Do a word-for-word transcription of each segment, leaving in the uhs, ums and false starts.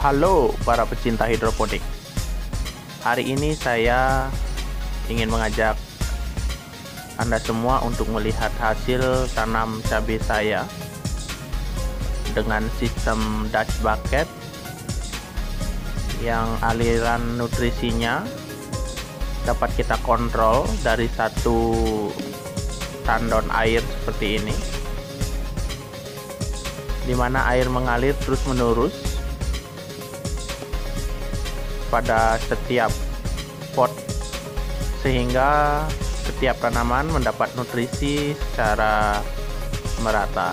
Halo para pecinta hidroponik. Hari ini saya ingin mengajak Anda semua untuk melihat hasil tanam cabai saya dengan sistem Dutch bucket yang aliran nutrisinya dapat kita kontrol dari satu tandon air seperti ini, di mana air mengalir terus-menerus pada setiap pot, sehingga setiap tanaman mendapat nutrisi secara merata.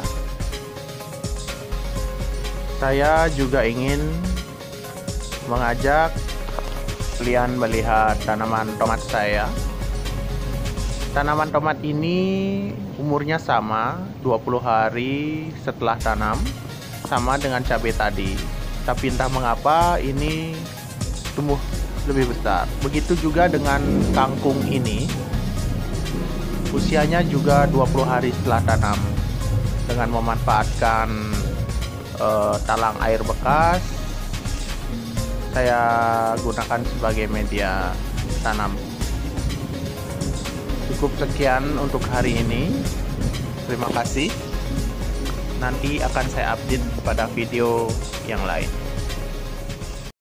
Saya juga ingin mengajak kalian melihat tanaman tomat saya. Tanaman tomat ini umurnya sama, dua puluh hari setelah tanam, sama dengan cabai tadi. Tapi entah mengapa ini tumbuh lebih besar. Begitu juga dengan kangkung ini, usianya juga dua puluh hari setelah tanam. Dengan memanfaatkan uh, talang air bekas, saya gunakan sebagai media tanam. Cukup sekian untuk hari ini. Terima kasih. Nanti akan saya update pada video yang lain.